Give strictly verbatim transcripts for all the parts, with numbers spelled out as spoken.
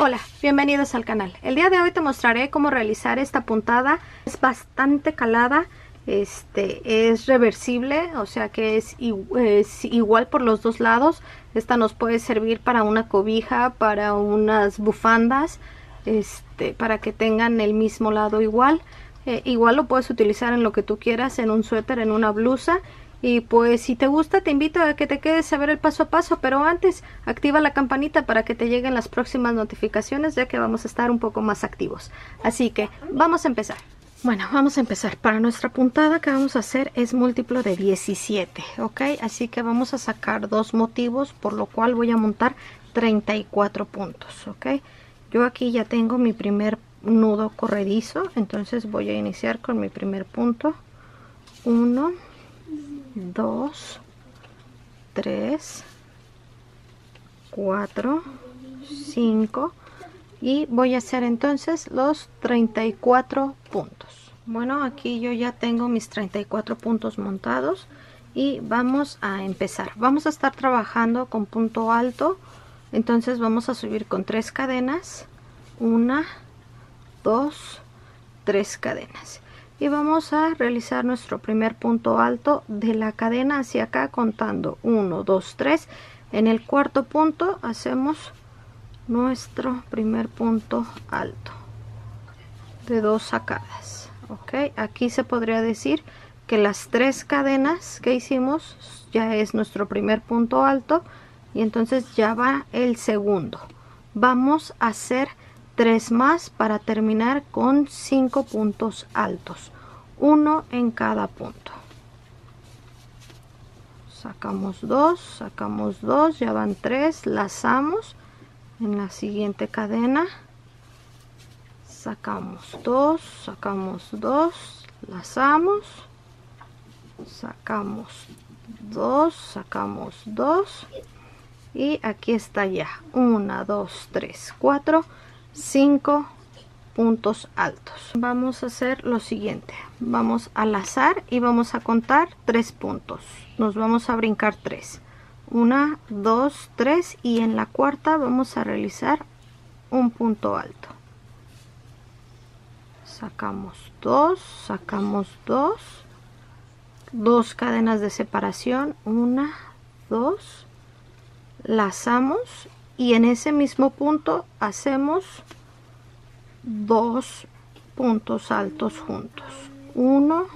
Hola, bienvenidos al canal. El día de hoy te mostraré cómo realizar esta puntada. Es bastante calada, este es reversible, o sea que es, es igual por los dos lados. Esta nos puede servir para una cobija, para unas bufandas, este, para que tengan el mismo lado igual. Eh, igual lo puedes utilizar en lo que tú quieras, en un suéter, en una blusa. Y pues si te gusta te invito a que te quedes a ver el paso a paso, pero antes activa la campanita para que te lleguen las próximas notificaciones, ya que vamos a estar un poco más activos. Así que vamos a empezar. Bueno, vamos a empezar. Para nuestra puntada que vamos a hacer es múltiplo de diecisiete, ¿ok? Así que vamos a sacar dos motivos, por lo cual voy a montar treinta y cuatro puntos, ¿ok? Yo aquí ya tengo mi primer nudo corredizo, entonces voy a iniciar con mi primer punto. uno, dos, tres, cuatro, cinco y voy a hacer entonces los treinta y cuatro puntos. Bueno, aquí yo ya tengo mis treinta y cuatro puntos montados y vamos a empezar. Vamos a estar trabajando con punto alto, entonces vamos a subir con tres cadenas, una, dos, tres cadenas. Y vamos a realizar nuestro primer punto alto de la cadena hacia acá contando uno, dos, tres. En el cuarto punto hacemos nuestro primer punto alto de dos sacadas, ok. Aquí se podría decir que las tres cadenas que hicimos ya es nuestro primer punto alto y entonces ya va el segundo. Vamos a hacer tres más para terminar con cinco puntos altos, uno en cada punto. Sacamos dos, sacamos dos, ya van tres, lazamos en la siguiente cadena, sacamos dos, sacamos dos, lazamos, sacamos dos, sacamos dos y aquí está ya uno, dos, tres, cuatro, cinco puntos altos. Vamos a hacer lo siguiente, vamos a lazar y vamos a contar tres puntos. Nos vamos a brincar tres, uno, dos, tres y en la cuarta vamos a realizar un punto alto. Sacamos dos, sacamos dos, dos cadenas de separación, una, dos, lazamos y en ese mismo punto hacemos dos puntos altos juntos, uno,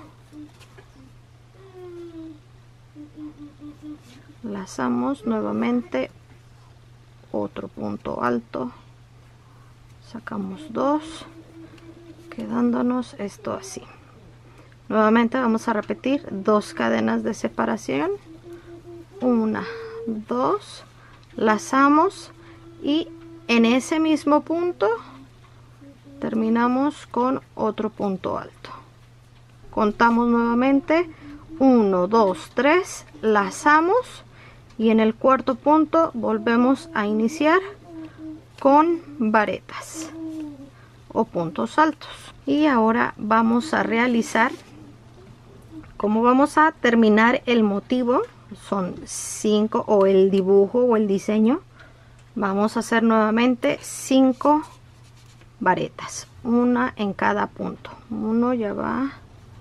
lazamos nuevamente, otro punto alto, sacamos dos, quedándonos esto así. Nuevamente vamos a repetir dos cadenas de separación, una, dos, lazamos y en ese mismo punto terminamos con otro punto alto. Contamos nuevamente uno, dos, tres, lazamos y en el cuarto punto volvemos a iniciar con varetas o puntos altos. Y ahora vamos a realizar, como vamos a terminar el motivo, son cinco, o el dibujo o el diseño, vamos a hacer nuevamente cinco varetas, una en cada punto. Uno ya va,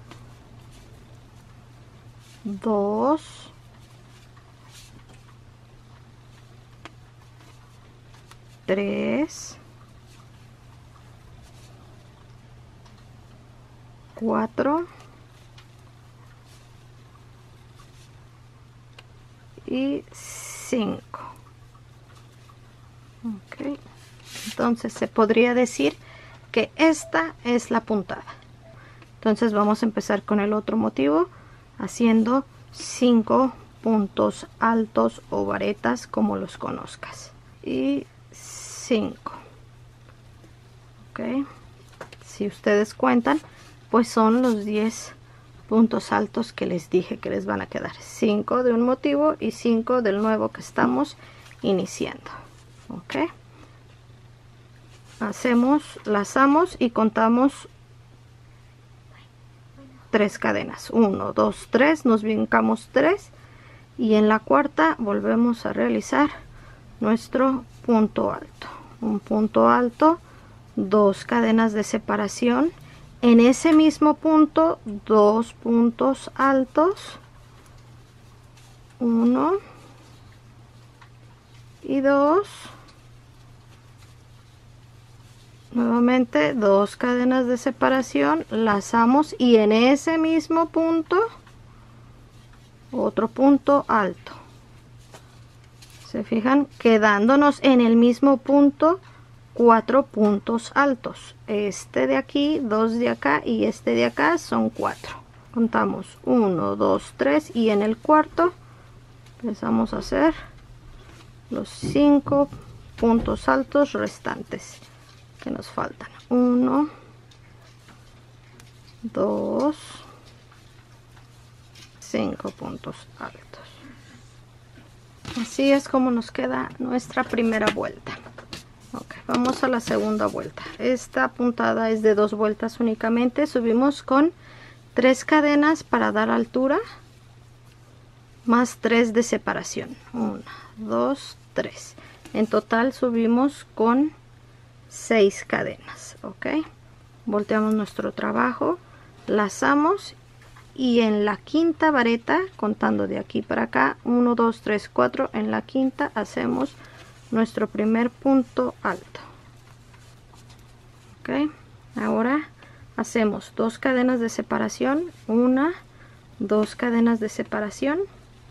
dos, tres, cuatro y cinco. Ok, entonces se podría decir que esta es la puntada. Entonces vamos a empezar con el otro motivo haciendo cinco puntos altos o varetas, como los conozcas, y cinco. Ok, si ustedes cuentan, pues son los diez puntos altos que les dije que les van a quedar, cinco de un motivo y cinco del nuevo que estamos iniciando. Ok, hacemos, lazamos y contamos tres cadenas, uno, dos, tres, nos brincamos tres y en la cuarta volvemos a realizar nuestro punto alto, un punto alto, dos cadenas de separación, en ese mismo punto dos puntos altos, uno y dos, nuevamente dos cadenas de separación, lazamos y en ese mismo punto otro punto alto. Se fijan, quedándonos en el mismo punto cuatro puntos altos, este de aquí, dos de acá y este de acá son cuatro. Contamos uno, dos, tres y en el cuarto empezamos a hacer los cinco puntos altos restantes que nos faltan. Uno, dos, cinco puntos altos. Así es como nos queda nuestra primera vuelta. Ok, vamos a la segunda vuelta. Esta puntada es de dos vueltas únicamente. Subimos con tres cadenas para dar altura, más tres de separación. Una, dos, tres. En total subimos con seis cadenas. Ok, volteamos nuestro trabajo, lazamos y en la quinta vareta, contando de aquí para acá, uno, dos, tres, cuatro, en la quinta hacemos nuestro primer punto alto. Ok, ahora hacemos dos cadenas de separación, una, dos cadenas de separación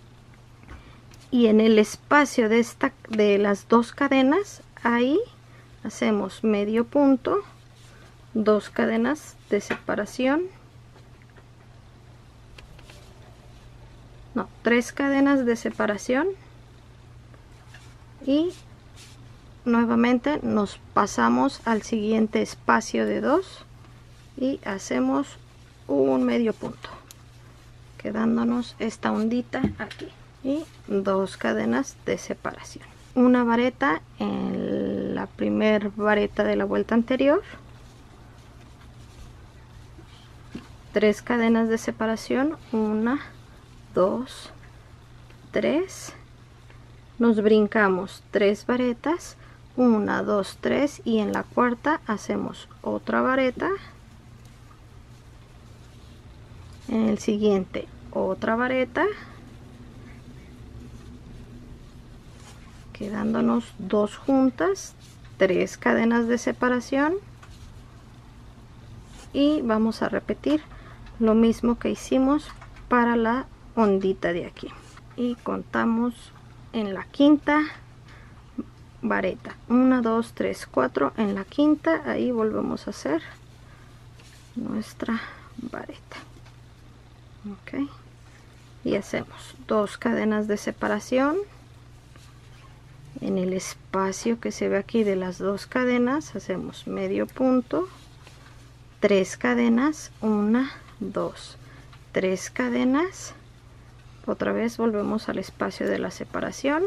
y en el espacio de esta de las dos cadenas, ahí hacemos medio punto, dos cadenas de separación, no, tres cadenas de separación y nuevamente nos pasamos al siguiente espacio de dos y hacemos un medio punto, quedándonos esta ondita aquí y dos cadenas de separación, una vareta en la primer vareta de la vuelta anterior, tres cadenas de separación, una, dos, tres, nos brincamos tres varetas, una, dos, tres y en la cuarta hacemos otra vareta, en el siguiente otra vareta, quedándonos dos juntas, tres cadenas de separación y vamos a repetir lo mismo que hicimos para la ondita de aquí y contamos en la quinta vareta, uno, dos, tres, cuatro, en la quinta ahí volvemos a hacer nuestra vareta. Ok, y hacemos dos cadenas de separación en el espacio que se ve aquí de las dos cadenas, hacemos medio punto, tres cadenas, una, dos, tres cadenas, otra vez volvemos al espacio de la separación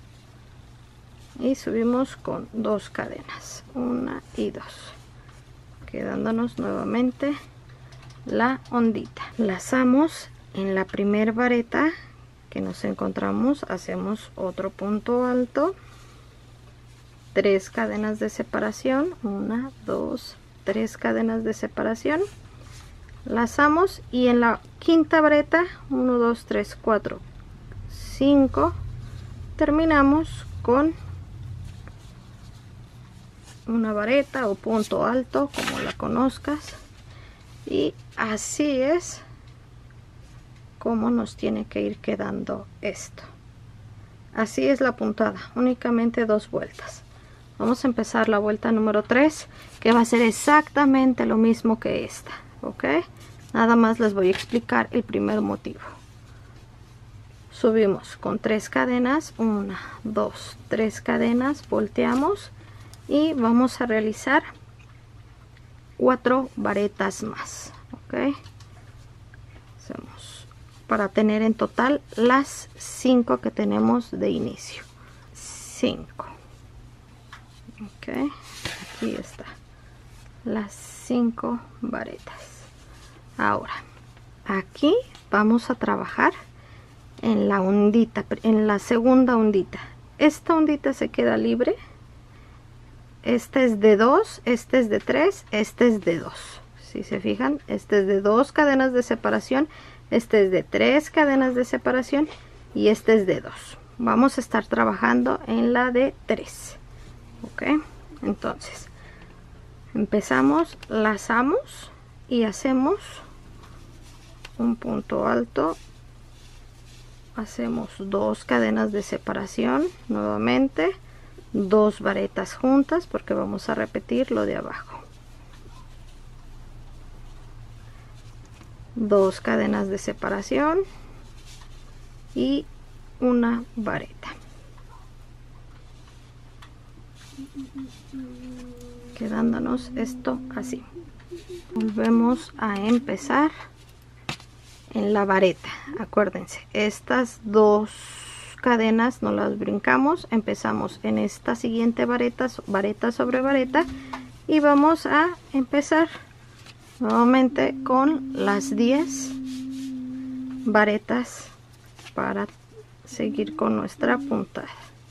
y subimos con dos cadenas, una y dos, quedándonos nuevamente la ondita. Lazamos en la primer vareta que nos encontramos, hacemos otro punto alto, tres cadenas de separación, una, dos, tres cadenas de separación, lazamos y en la quinta vareta, uno, dos, tres, cuatro, cinco, terminamos con una vareta o punto alto, como la conozcas, y así es como nos tiene que ir quedando esto. Así es la puntada, únicamente dos vueltas. Vamos a empezar la vuelta número tres, que va a ser exactamente lo mismo que esta. Ok, nada más les voy a explicar el primer motivo. Subimos con tres cadenas, una, dos, tres cadenas, volteamos y vamos a realizar cuatro varetas más. Ok, hacemos para tener en total las cinco que tenemos de inicio. cinco. Ok, aquí está las cinco varetas. Ahora aquí vamos a trabajar en la ondita, en la segunda ondita. Esta ondita se queda libre este es de dos, este es de tres, este es de dos. Si se fijan, este es de dos cadenas de separación, este es de tres cadenas de separación y este es de dos. Vamos a estar trabajando en la de tres. Ok, entonces empezamos, lazamos y hacemos un punto alto, hacemos dos cadenas de separación, nuevamente dos varetas juntas porque vamos a repetir lo de abajo, dos cadenas de separación y una vareta, quedándonos esto así. Volvemos a empezar en la vareta. Acuérdense, estas dos cadenas no las brincamos, empezamos en esta siguiente vareta, vareta sobre vareta, y vamos a empezar nuevamente con las diez varetas para seguir con nuestra puntada.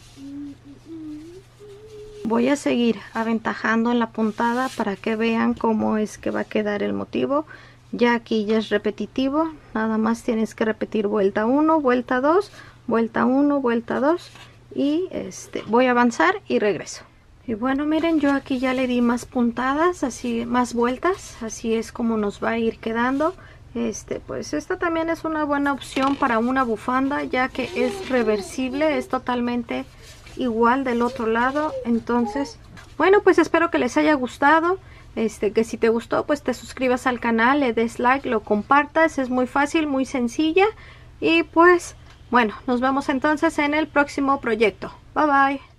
Voy a seguir aventajando en la puntada para que vean cómo es que va a quedar el motivo. Ya aquí ya es repetitivo, nada más tienes que repetir vuelta uno, vuelta dos, vuelta uno, vuelta dos, y este voy a avanzar y regreso. Y bueno, miren, yo aquí ya le di más puntadas, así más vueltas, así es como nos va a ir quedando. Este pues esta también es una buena opción para una bufanda, ya que es reversible, es totalmente igual del otro lado. Entonces bueno, pues espero que les haya gustado. Este, que si te gustó, pues te suscribas al canal, le des like, lo compartas, es muy fácil, muy sencilla. Y pues, bueno, nos vemos entonces en el próximo proyecto. Bye bye.